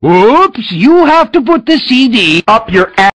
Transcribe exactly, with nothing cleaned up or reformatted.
Oops, you have to put the C D up your ass.